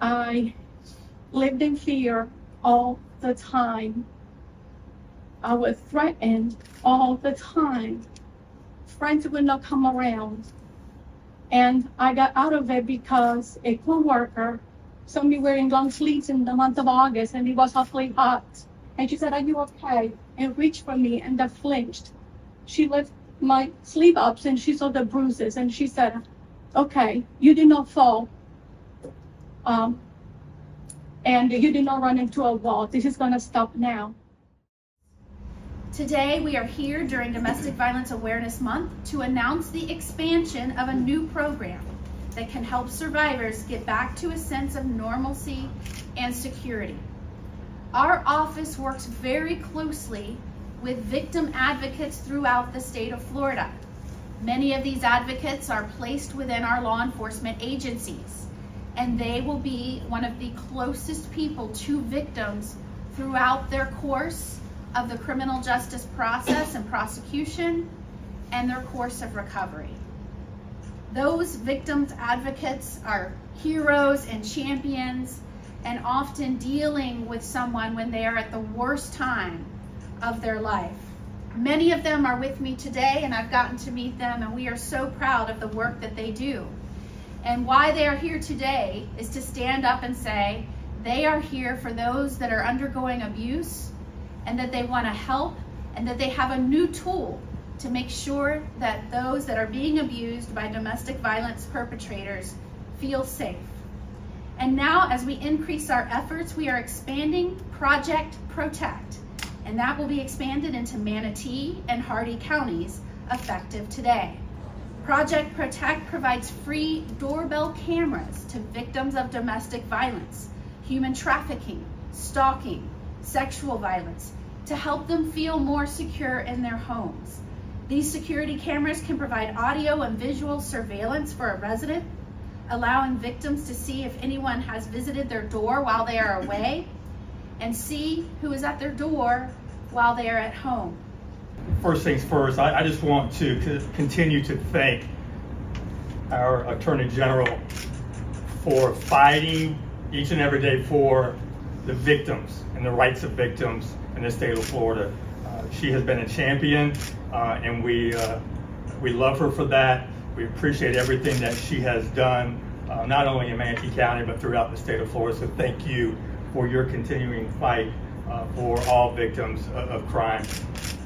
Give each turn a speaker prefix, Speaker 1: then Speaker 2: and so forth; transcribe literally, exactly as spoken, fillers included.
Speaker 1: I lived in fear all the time. I was threatened all the time. Friends would not come around. And I got out of it because a co-worker saw me wearing long sleeves in the month of August, and it was awfully hot. And she said, "Are you okay?" And reached for me, and I flinched. She lifted my sleeve up, and she saw the bruises, and she said, "Okay, you did not fall. Um, and you did not run into a wall. This is gonna stop now."
Speaker 2: Today, we are here during Domestic Violence Awareness Month to announce the expansion of a new program that can help survivors get back to a sense of normalcy and security. Our office works very closely with victim advocates throughout the state of Florida. Many of these advocates are placed within our law enforcement agencies, and they will be one of the closest people to victims throughout their course of the criminal justice process and prosecution and their course of recovery. Those victims advocates are heroes and champions, and often dealing with someone when they are at the worst time of their life. Many of them are with me today, and I've gotten to meet them, and we are so proud of the work that they do. And why they are here today is to stand up and say they are here for those that are undergoing abuse, and that they want to help, and that they have a new tool to make sure that those that are being abused by domestic violence perpetrators feel safe. And now, as we increase our efforts, we are expanding Project Protect, and that will be expanded into Manatee and Hardy counties effective today. Project Protect provides free doorbell cameras to victims of domestic violence, human trafficking, stalking, sexual violence, to help them feel more secure in their homes. These security cameras can provide audio and visual surveillance for a resident, allowing victims to see if anyone has visited their door while they are away, and see who is at their door while they are at home.
Speaker 3: First things first, I, I just want to c- continue to thank our Attorney General for fighting each and every day for the victims and the rights of victims in the state of Florida. Uh, she has been a champion, uh, and we uh, we love her for that. We appreciate everything that she has done, uh, not only in Manatee County, but throughout the state of Florida. So thank you for your continuing fight uh, for all victims of, of crime.